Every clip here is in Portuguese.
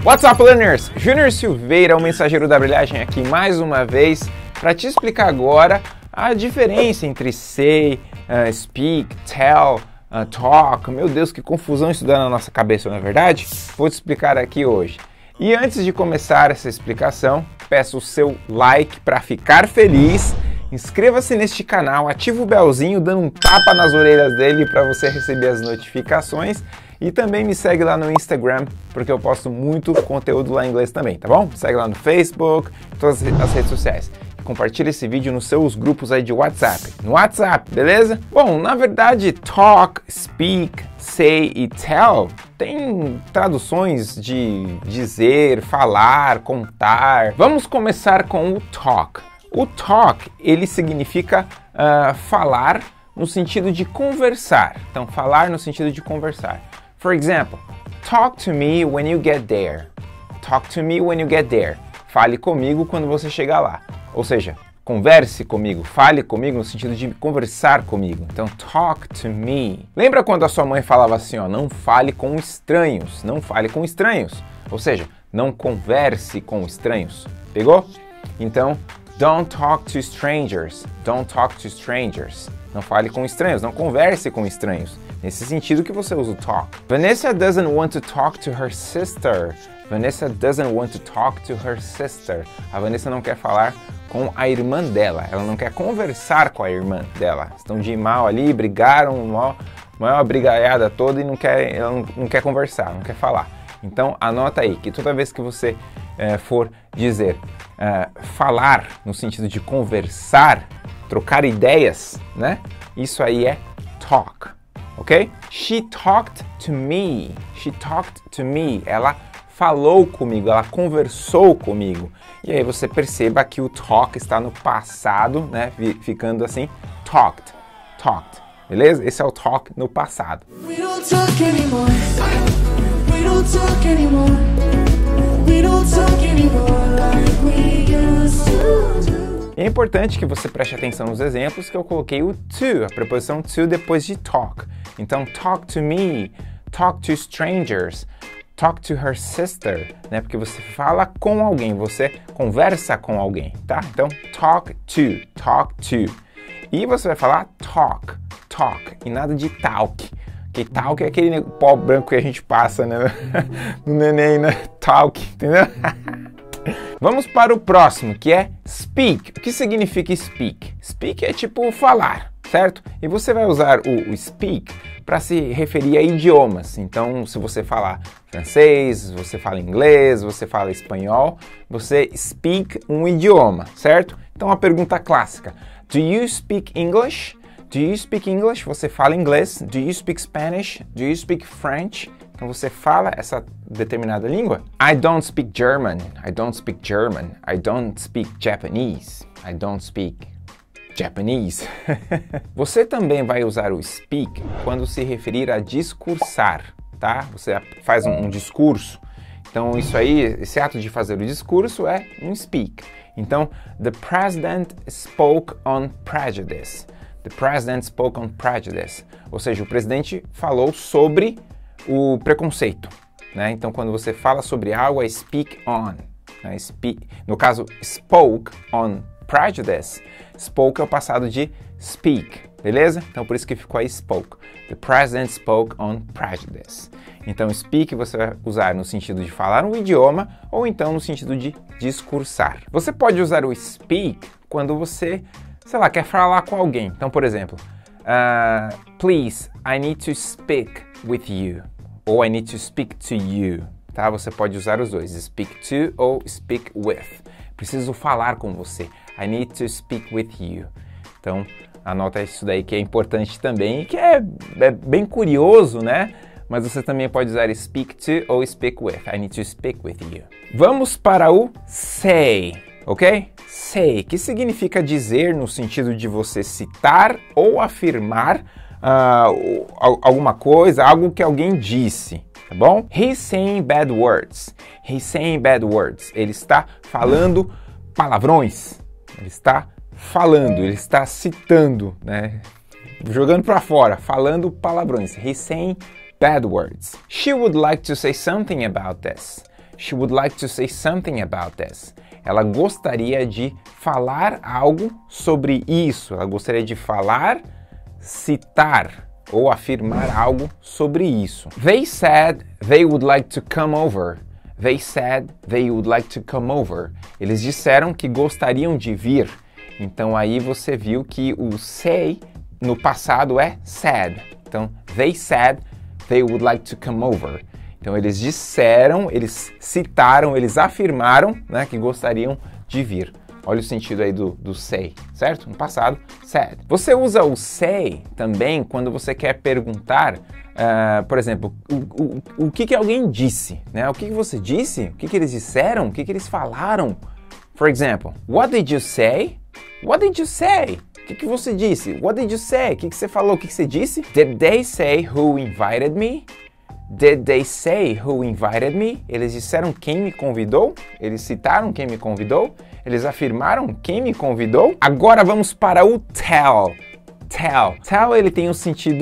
What's up, learners? Júnior Silveira, o mensageiro da brilhagem aqui mais uma vez para te explicar agora a diferença entre say, speak, tell, talk. Meu Deus, que confusão isso dá na nossa cabeça, não é verdade? Vou te explicar aqui hoje. E antes de começar essa explicação, peço o seu like para ficar feliz. Inscreva-se neste canal, ativa o belzinho, dando um tapa nas orelhas dele para você receber as notificações. E também me segue lá no Instagram, porque eu posto muito conteúdo lá em inglês também, tá bom? Me segue lá no Facebook, todas as redes sociais. Compartilha esse vídeo nos seus grupos aí de WhatsApp. No WhatsApp, beleza? Bom, na verdade, talk, speak, say e tell tem traduções de dizer, falar, contar. Vamos começar com o talk. O talk, ele significa falar no sentido de conversar. Então, falar no sentido de conversar. For example, talk to me when you get there. Talk to me when you get there. Fale comigo quando você chegar lá. Ou seja, converse comigo, fale comigo no sentido de conversar comigo. Então, talk to me. Lembra quando a sua mãe falava assim, ó, não fale com estranhos, não fale com estranhos. Ou seja, não converse com estranhos. Pegou? Então, don't talk to strangers. Don't talk to strangers. Não fale com estranhos, não converse com estranhos. Nesse sentido que você usa o talk. Vanessa doesn't want to talk to her sister. Vanessa doesn't want to talk to her sister. A Vanessa não quer falar com a irmã dela. Ela não quer conversar com a irmã dela. Estão de mal ali, brigaram, maior brigaiada toda e ela não quer conversar, não quer falar. Então anota aí que toda vez que você for dizer falar no sentido de conversar, trocar ideias, né? Isso aí é talk, ok? She talked to me. She talked to me. Ela falou comigo, ela conversou comigo. E aí você perceba que o talk está no passado, né? Ficando assim, talked, talked. Beleza? Esse é o talk no passado. We don't talk anymore. We don't talk anymore. We don't talk anymore like we used to do. É importante que você preste atenção nos exemplos que eu coloquei o to, a preposição to depois de talk. Então, talk to me, talk to strangers, talk to her sister, né? Porque você fala com alguém, você conversa com alguém, tá? Então, talk to, talk to. E você vai falar talk, talk, e nada de talk. Porque talk é aquele pó branco que a gente passa, né? No neném, né? Talk, entendeu? Vamos para o próximo, que é speak. O que significa speak? Speak é tipo falar, certo? E você vai usar o speak para se referir a idiomas. Então, se você falar francês, você fala inglês, você fala espanhol, você speak um idioma, certo? Então, a pergunta clássica: do you speak English? Do you speak English? Você fala inglês? Do you speak Spanish? Do you speak French? Então você fala essa determinada língua? I don't speak German. I don't speak German. I don't speak Japanese. I don't speak Japanese. Você também vai usar o speak quando se referir a discursar, tá? Você faz um discurso. Então isso aí, esse ato de fazer o discurso é um speak. Então, the president spoke on prejudice. The president spoke on prejudice. Ou seja, o presidente falou sobre o preconceito, né? Então, quando você fala sobre algo, é speak on. Né? No caso, spoke on prejudice. Spoke é o passado de speak, beleza? Então, por isso que ficou aí spoke. The president spoke on prejudice. Então, speak você vai usar no sentido de falar um idioma ou então no sentido de discursar. Você pode usar o speak quando você, sei lá, quer falar com alguém. Então, por exemplo, please, I need to speak with you. Ou I need to speak to you. Tá? Você pode usar os dois, speak to ou speak with. Preciso falar com você. I need to speak with you. Então, anota isso daí que é importante também e que é bem curioso, né? Mas você também pode usar speak to ou speak with. I need to speak with you. Vamos para o say, ok? Say, que significa dizer no sentido de você citar ou afirmar alguma coisa, algo que alguém disse, tá bom? He's saying bad words. He's saying bad words. Ele está falando palavrões. Ele está falando, ele está citando, né? Jogando para fora, falando palavrões. He's saying bad words. She would like to say something about this. She would like to say something about this. Ela gostaria de falar algo sobre isso. Ela gostaria de falar, citar ou afirmar algo sobre isso. They said they would like to come over. They said they would like to come over. Eles disseram que gostariam de vir. Então aí você viu que o say no passado é said. Então, they said they would like to come over. Então eles disseram, eles citaram, eles afirmaram, né, que gostariam de vir. Olha o sentido aí do say, certo? No passado, said. Você usa o say também quando você quer perguntar, por exemplo, o que alguém disse, né? O que você disse? O que eles disseram? O que eles falaram? For example, what did you say? What did you say? O que você disse? What did you say? O que você falou? O que você disse? Did they say who invited me? Did they say who invited me? Eles disseram quem me convidou? Eles citaram quem me convidou? Eles afirmaram quem me convidou? Agora vamos para o tell. Tell. Tell, ele tem um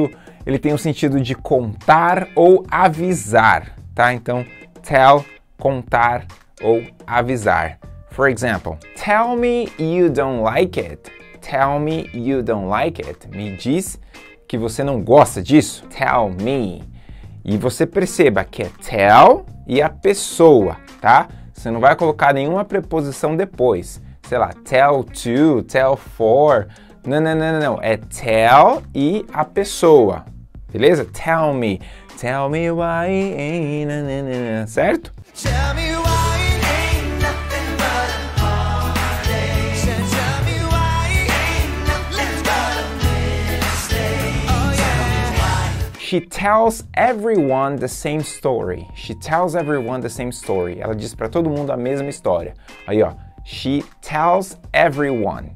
sentido de contar ou avisar, tá? Então, tell, contar ou avisar. For example, tell me you don't like it. Tell me you don't like it. Me diz que você não gosta disso. Tell me. E você perceba que é tell e a pessoa, tá? Você não vai colocar nenhuma preposição depois. Sei lá, tell to, tell for. Não. É tell e a pessoa. Beleza? Tell me. Tell me why ain't... Certo? Tell me why it ain't nothing but a heartache. Tell me why it ain't nothing but a mistake. Oh yeah. She tells everyone the same story. She tells everyone the same story. Ela diz para todo mundo a mesma história. Aí, ó. She tells everyone.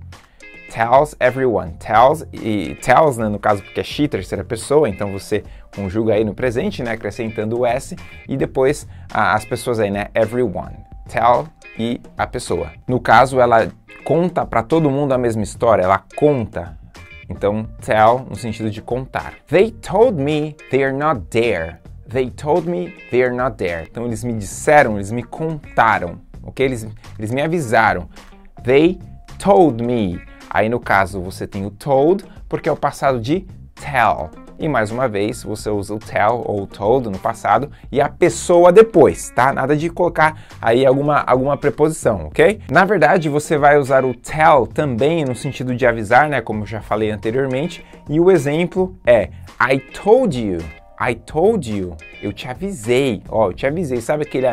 Tells everyone. Tells, e tells, né, no caso, porque é she, terceira pessoa, então você conjuga aí no presente, né, acrescentando o S, e depois as pessoas aí, né, everyone. Tell e a pessoa. No caso, ela conta para todo mundo a mesma história, ela conta. Então, tell no sentido de contar. They told me they're not there. They told me they're not there. Então, eles me disseram, eles me contaram, ok? Eles me avisaram. They told me. Aí, no caso, você tem o told, porque é o passado de tell. E, mais uma vez, você usa o tell ou o told no passado e a pessoa depois, tá? Nada de colocar aí alguma preposição, ok? Na verdade, você vai usar o tell também no sentido de avisar, né? Como eu já falei anteriormente. E o exemplo é I told you. I told you. Eu te avisei. Ó, eu te avisei. Sabe aquele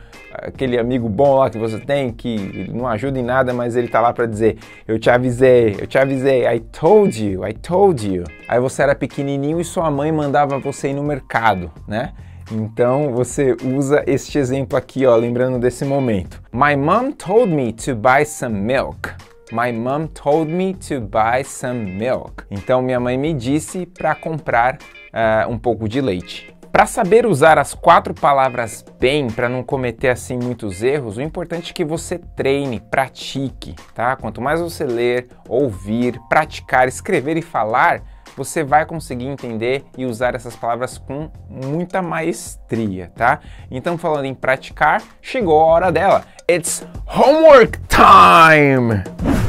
amigo bom lá que você tem, que não ajuda em nada, mas ele tá lá para dizer, eu te avisei, I told you, I told you. Aí você era pequenininho e sua mãe mandava você ir no mercado, né? Então você usa este exemplo aqui, ó, lembrando desse momento. My mom told me to buy some milk. My mom told me to buy some milk. Então minha mãe me disse para comprar um pouco de leite. Para saber usar as 4 palavras bem, para não cometer assim muitos erros, o importante é que você treine, pratique, tá? Quanto mais você ler, ouvir, praticar, escrever e falar, você vai conseguir entender e usar essas palavras com muita maestria, tá? Então, falando em praticar, chegou a hora dela. It's homework time!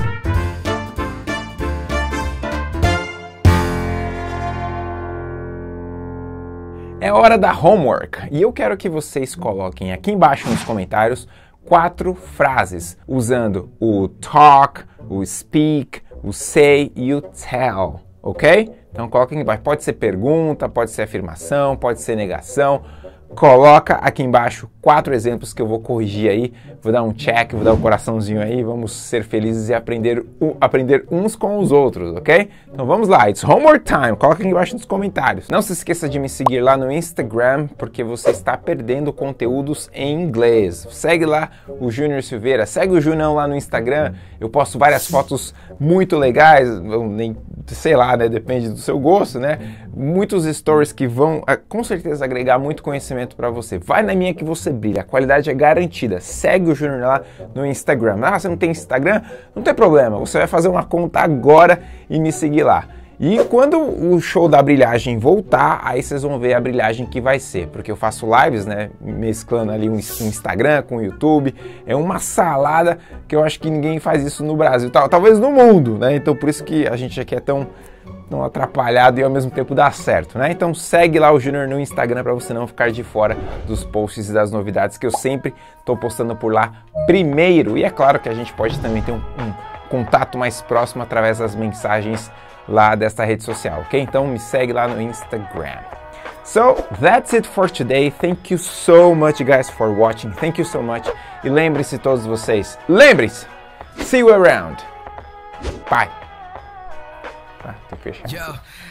É hora da homework e eu quero que vocês coloquem aqui embaixo nos comentários 4 frases usando o talk, o speak, o say e o tell, ok? Então coloca aqui embaixo, pode ser pergunta, pode ser afirmação, pode ser negação. Coloca aqui embaixo 4 exemplos que eu vou corrigir aí, vou dar um check, vou dar um coraçãozinho aí, vamos ser felizes e aprender uns com os outros, ok? Então vamos lá, it's homework time, coloca aqui embaixo nos comentários. Não se esqueça de me seguir lá no Instagram, porque você está perdendo conteúdos em inglês. Segue lá o Júnior Silveira, segue o Junão lá no Instagram, eu posto várias fotos muito legais, nem sei lá, né, depende do seu gosto, né? Muitos stories que vão com certeza agregar muito conhecimento para você. Vai na minha que você brilha, a qualidade é garantida. Segue o Júnior lá no Instagram. Ah, você não tem Instagram? Não tem problema, você vai fazer uma conta agora e me seguir lá. E quando o show da brilhagem voltar, aí vocês vão ver a brilhagem que vai ser, porque eu faço lives, né, mesclando ali um Instagram com o YouTube, é uma salada que eu acho que ninguém faz isso no Brasil, talvez no mundo, né, então por isso que a gente aqui é tão atrapalhado e ao mesmo tempo dá certo, né? Então segue lá o Júnior no Instagram para você não ficar de fora dos posts e das novidades que eu sempre tô postando por lá primeiro. E é claro que a gente pode também ter um contato mais próximo através das mensagens lá desta rede social, ok? Então me segue lá no Instagram. So, that's it for today. Thank you so much, guys, for watching. Thank you so much. E lembre-se todos vocês, lembre-se, see you around. Bye. Tem que fechar.